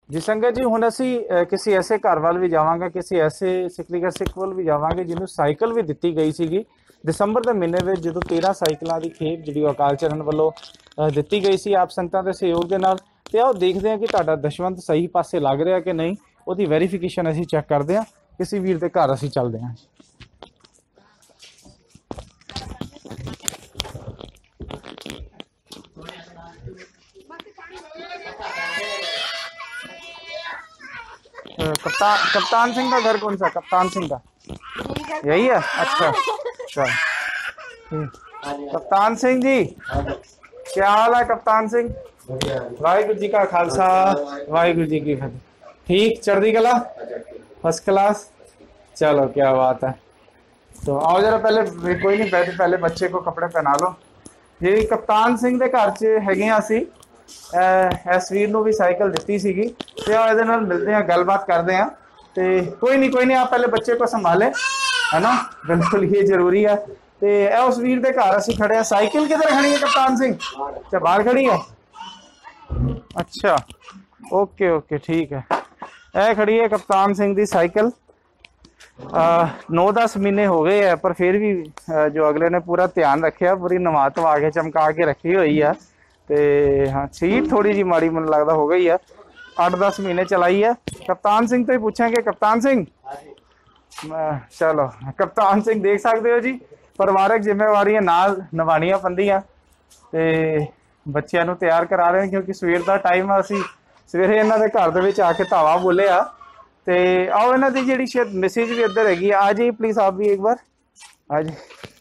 जी संगत जी हुण असी किसी ऐसे घर वाल भी जावांगे, किसी ऐसे सिकलीगर सिख कोल भी जावांगे जिन्होंने साइकिल भी दिती गई सीगी दसंबर के महीने में, जो 13 साइकिलों की खेप जी अकाल चरण वालों दिती गई सी आप संगतां के सहयोग के नाल। ते आओ देखते हैं कि तुहाडा दशवंत सही पासे लग रहा कि नहीं, उसकी वेरीफिकेशन असी चैक करते हैं। किसी वीर के घर असी चलते हैं। कप्तान सिंह का घर कौन सा? कप्तान सिंह का यही है। अच्छा चल कप्तान सिंह जी, क्या हाल है कप्तान सिंह? वाहिगुरु जी का खालसा वाहिगुरु जी की फतेह। ठीक, चढ़ती कला, फर्स्ट क्लास। चलो क्या बात है। तो आओ जरा पहले, कोई नहीं पहले बच्चे को कपड़े पहना लो। जी कप्तान सिंह के घर च हैगे असी, इस वीर नूं भी साइकिल दी सी, तो आओ इहदे नाल मिलते हैं, गलबात करते हैं। तो कोई नहीं आप पहले बच्चे को संभाले, है ना, बिल्कुल ये जरूरी है। तो उस वीर के घर असी खड़े हैं। साइकिल किधर खड़ी है कप्तान सिंह? अच्छा बाहर खड़ी है। अच्छा ओके ओके ठीक है। यह खड़ी है कप्तान सिंह की साइकिल। 9-10 महीने हो गए है, पर फिर भी जो अगले ने पूरा ध्यान रखा, पूरी नवा धवा के चमका के रखी हुई है। तो हाँ सीट थोड़ी जी माड़ी मन लगता हो गई है। 8-10 महीने चलाई है। कप्तान सिंह तो ही पूछेंगे। कप्तान सिंह चलो कप्तान सिंह देख सकते हो जी, परिवारक जिम्मेवारियां नाल निभाणियां पैंदियां ते बच्चों को तैयार करा रहे हैं, क्योंकि सवेर का टाइम है। असी सवेरे इन्हों के घर के आके धावा बोले आ। तो आओ इन्हों की जी शायद मैसेज भी इधर हैगी, आ जाइए प्लीज आप भी एक बार आ जाइए।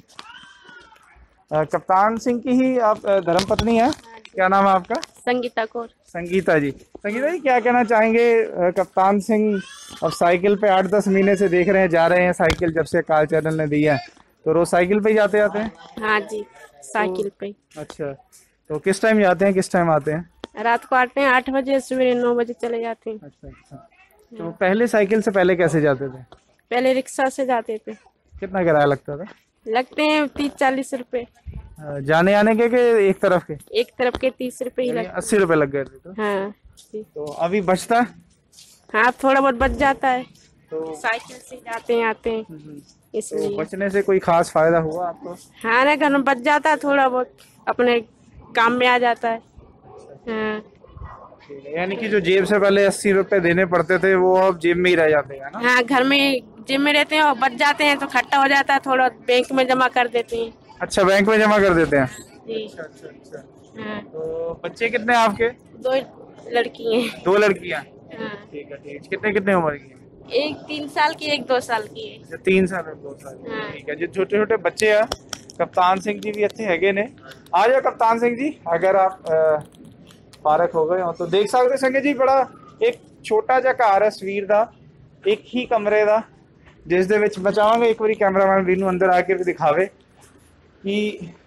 कप्तान सिंह की ही आप धर्मपत्नी है? क्या नाम है आपका? संगीता कौर। संगीता जी, संगीता जी क्या कहना चाहेंगे? कप्तान सिंह अब साइकिल पे 8-10 महीने से देख रहे हैं, जा रहे हैं साइकिल, जब से अकाल चरण ने दी है, तो रोज साइकिल पे ही जाते हैं? हाँ जी साइकिल पे। अच्छा, तो किस टाइम जाते हैं, किस टाइम आते हैं? रात को आते हैं 8 बजे, सवेरे 9 बजे चले जाते हैं। अच्छा अच्छा। तो पहले साइकिल से पहले कैसे जाते थे? पहले रिक्शा से जाते थे। कितना किराया लगता था? लगते हैं 30-40 रुपए। जाने आने के एक तरफ के? एक तरफ के 30 रुपए ही लगते। 80 रुपए लग गए थे तो? हाँ जी। तो अभी बचता? हाँ थोड़ा बहुत बच जाता है, तो साइकिल से जाते हैं आते हैं तो इसलिए। बचने से कोई खास फायदा हुआ आपको? हाँ ना, घर में बच जाता है, थोड़ा बहुत अपने काम में आ जाता है। हाँ यानी कि जो जेब से पहले 80 रुपए देने पड़ते थे, वो अब जेब में ही रह जाते हैं ना? हाँ, घर में जेब में रहते हैं और बच जाते हैं तो खट्टा हो जाता है, थोड़ा बैंक में जमा कर देते हैं। अच्छा, बैंक में जमा कर देते हैं? जी। अच्छा अच्छा अच्छा। हाँ। तो बच्चे कितने हैं आपके? 2 लड़की हैं। 2 लड़कियां? हाँ। ठीक है ठीक। कितने कितने उम्र की हैं? एक 3 साल की, एक 2 साल की है। 3 साल और 2 साल। हाँ। ठीक है, जो छोटे छोटे बच्चे हैं, कप्तान सिंह जी भी इतने हैगे ने। आ जाओ कप्तान सिंह जी, अगर आप पारक हो गए हो तो देख सकते संगे जी, बड़ा एक छोटा जिहा घर है सवीर दा, एक ही कमरे दा, जिस दे विच मैं चाहांगा एक बारी कैमरामैन भी नूं अंदर आके भी दिखावे कि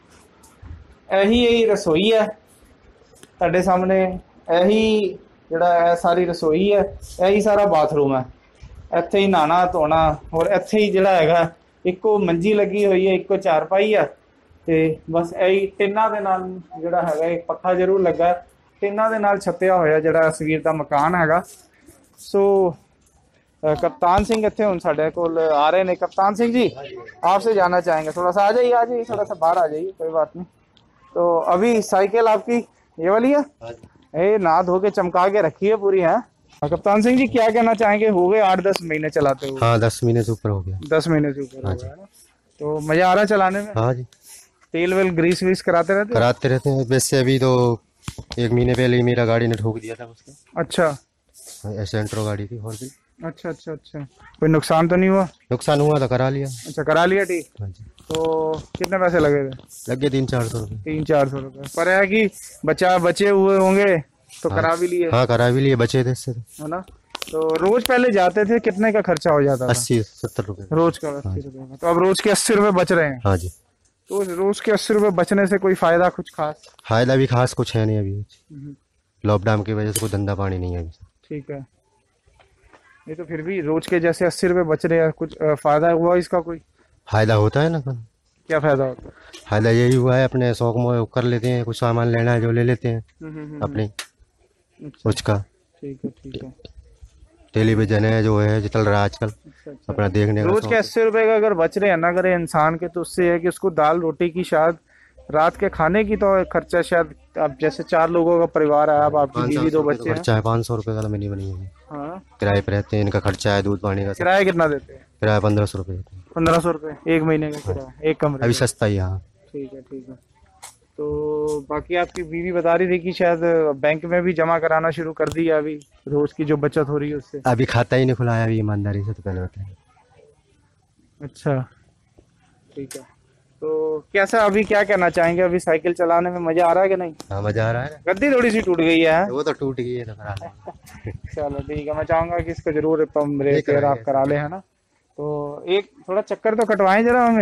यही रसोई है तुहाडे सामने, यही जिहड़ा सारी रसोई है, यही सारा बाथरूम है। इत्थे ही नहाना धोना, और इत्थे ही जिहड़ा हैगा इक्को मंजी लगी हुई है, इक्को चारपाई है, ते बस यही टिन्ना दे नाल जिहड़ा हैगा एक पक्खा जरूर लगा, टिन्ना दे नाल छत्तिया होया जिहड़ा सवीर दा मकान हैगा। सो कप्तान सिंह इत्थे हुण साडे कोल आ रहे ने। कप्तान सिंह जी आपसे जानना चाहेंगे, थोड़ा सा आ जाइए थोड़ा सा बाहर आ जाइए, कोई बात नहीं। तो अभी साइकिल आपकी ये वाली है? ये नहा धो के चमका के रखी है पूरी है। कप्तान सिंह जी क्या कहना चाहेंगे, हो गए 8-10 महीने चलाते हुए? हाँ 10 महीने से ऊपर हो गया। 10 महीने से ऊपर हो गया ना? तो मजा आ रहा है चलाने में? हाँ जी। तेल वेल ग्रीस व्रीस कराते रहते हैं? वैसे अभी तो 1 महीने पहले ही मेरा गाड़ी ने ठोक दिया था उसका। अच्छा, सेंट्रो गाड़ी थी हॉर्बिल। अच्छा अच्छा अच्छा। कोई नुकसान तो नहीं हुआ? नुकसान हुआ था, करा लिया। अच्छा करा लिया, ठीक। हाँ जी। तो कितने पैसे लगे थे? लगे 300-400 रुपये। 300-400 रुपये, पर है कि बचे हुए होंगे तो करा भी लिए? हाँ करा भी लिए, बचे थे इससे, है ना। तो रोज पहले जाते थे, कितने का खर्चा हो जाता था? 80-70 रुपये रोज का। 80 रुपये का। तो अब रोज के 80 रुपये बच रहे हैं? हाँ जी। तो रोज के 80 रुपये बचने से कोई फायदा कुछ खास? फायदा भी खास कुछ है नहीं अभी, लॉकडाउन की वजह से कोई धंधा पानी नहीं है अभी। ठीक है, ये तो फिर भी रोज के जैसे 80 रुपये बच रहे हैं, कुछ फायदा हुआ इसका? कोई फायदा होता है ना। क्या फायदा होता है? फायदा यही हुआ है, अपने शौक मोह कर लेते हैं, कुछ सामान लेना है जो ले लेते हैं अपने उसका। ठीक है ठीक है। टेलीविजन है जो है जो चल रहा है आजकल, अच्छा अच्छा। अपना देखने का रोज के 80 रुपए का अगर बच रहे हैं ना करे इंसान के, तो उससे है कि उसको दाल रोटी की, शायद रात के खाने की तो खर्चा, शायद अब जैसे 4 लोगों का परिवार है, अब आपकी बीवी 2 बच्चे हैं। खर्चा है 500 रुपये का तो मिनी बनी है। हाँ, किराए पे रहते हैं, इनका खर्चा है दूध पानी का। किराया कितना देते हैं? किराया 1500 रुपये देते हैं। 1500 रुपए 1 महीने का किराया, एक कमरे अभी का। सस्ता ही। हाँ ठीक है ठीक है। तो बाकी आपकी बीवी बता रही थी कि शायद बैंक में भी जमा कराना शुरू कर दिया अभी, रोज की जो बचत हो रही है उससे। अभी खाता ही नहीं खुलाया अभी, ईमानदारी से तो पहले बताया। अच्छा ठीक है। तो कैसा, अभी क्या कहना चाहेंगे, अभी साइकिल चलाने में मजा आ रहा है कि नहीं? हाँ मजा आ रहा है। गद्दी थोड़ी सी टूट गई है। वो तो टूट गई है तो करा लें। चलो ठीक है, मैं चाहूंगा कि इसको जरूर रिपेयर आप करा ले, है ना। तो एक थोड़ा चक्कर तो कटवाएं जरा हमें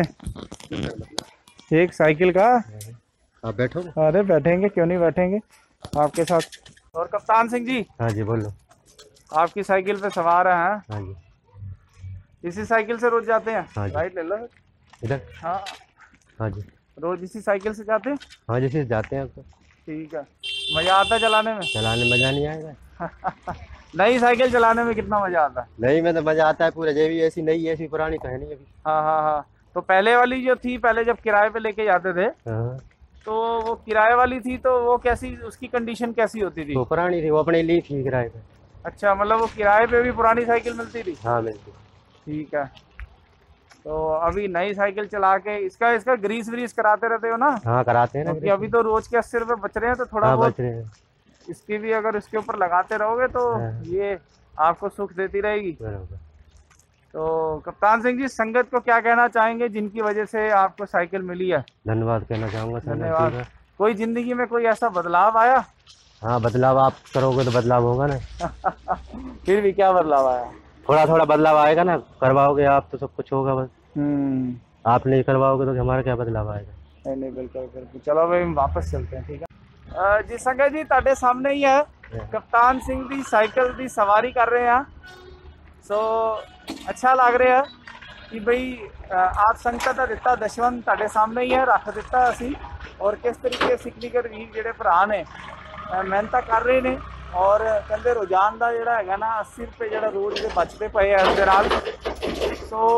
एक साइकिल का। आप बैठो। अरे बैठेंगे, क्यों नहीं बैठेंगे आपके साथ। और कप्तान सिंह जी, हाँ जी बोलो। आपकी साइकिल पे सवार हैं? हाँ जी। इसी साइकिल से रोज जाते हैं? हाँ जी। राइट ले लो इधर। हाँ, हाँ जी। रोज इसी साइकिल से जाते हैं? हाँ जैसे जाते हैं आपको ठीक है। मजा आता है चलाने में? चलाने में मजा नहीं आएगा। नई साइकिल चलाने में कितना मजा आता है? नहीं में तो मजा आता है पूरा, जब भी ऐसी नई ऐसी पुरानी तो है नहीं अभी। हाँ हाँ हाँ। तो पहले वाली जो थी, पहले जब किराए पे लेके जाते थे, हाँ तो वो किराए वाली थी, तो वो कैसी, उसकी कंडीशन कैसी होती थी? वो पुरानी थी, वो अपने लिए थी किराए पे। अच्छा, मतलब वो किराए पे भी पुरानी साइकिल मिलती थी? हाँ मिलती। ठीक है। तो अभी नई साइकिल चला के इसका ग्रीस व्रीस कराते रहते हो ना? हाँ कराते हैं ना। क्योंकि अभी तो रोज के 80 रुपए बच रहे हैं, तो थोड़ा हाँ बहुत बच रहे हैं। इसकी भी अगर इसके ऊपर लगाते रहोगे तो हाँ। ये आपको सुख देती रहेगी। बराबर। तो कप्तान सिंह जी, संगत को क्या कहना चाहेंगे जिनकी वजह से आपको साइकिल मिली है? धन्यवाद कहना चाहूँगा सर। धन्यवाद। कोई जिंदगी में कोई ऐसा बदलाव आया? हाँ बदलाव आप करोगे तो बदलाव होगा ना। फिर भी क्या बदलाव आया? थोड़ा थोड़ा बदलाव आएगा ना, करवाओगे आप तो सब कुछ होगा। बस आप नहीं करवाओगे तो हमारा क्या बदलाव आएगा। नहीं नहीं, बिल्कुल बिल्कुल। चलो भाई, हम वापस चलते हैं, ठीक है जी। संगत जी, ਤੁਹਾਡੇ सामने ही है कप्तान सिंह दी साइकिल दी सवारी कर रहे हैं। सो अच्छा लग रहा है कि भाई आप संगत का दिता दशवंत ਤੁਹਾਡੇ सामने ही है, रख दिता असी। और किस तरीके सिकलीगर वीर ਜਿਹੜੇ ਭਰਾ ਨੇ ਮਿਹਨਤਾਂ ਕਰ ਰਹੇ ਨੇ, और ਕਹਿੰਦੇ ਰੋਜ਼ਾਨ ਦਾ ਜਿਹੜਾ ਹੈਗਾ ਨਾ 80 ਰੁਪਏ ਜਿਹੜਾ ਰੋਜ਼ ਦੇ ਬਚਦੇ ਪਏ ਆ ਇਸ ਦੇ ਨਾਲ। ਸੋ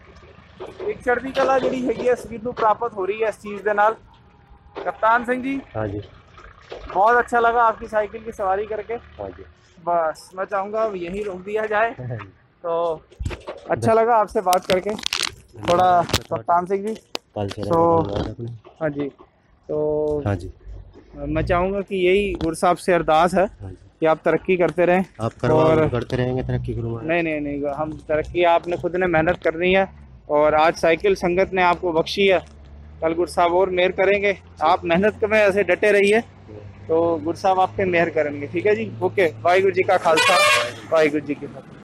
एक चढ़ती कला जी हैगी है सवीर ਨੂੰ प्राप्त हो रही है इस चीज़ के नाल। कप्तान सिंह जी, हाँ जी बहुत अच्छा लगा आपकी साइकिल की सवारी करके। हाँ जी। बस मैं चाहूँगा अब यहीं रोक दिया जाए। तो अच्छा लगा आपसे बात करके थोड़ा कप्तान सिंह जी। तो हाँ जी, तो हाँ जी मैं चाहूँगा कि यही गुरु साहब से अरदास है कि आप तरक्की करते रहें। आप और करते रहेंगे तरक्की करूँगा। नहीं नहीं नहीं, हम तरक्की आपने खुद ने मेहनत करनी है, और आज साइकिल संगत ने आपको बख्शी है, कल गुरु साहब और मेहर करेंगे। आप मेहनत में ऐसे डटे रहिए तो गुरु साहब आप पे मेहर करेंगे, ठीक है जी। ओके, वाहिगुरु जी का खालसा, वाहिगुरु जी की फतेह।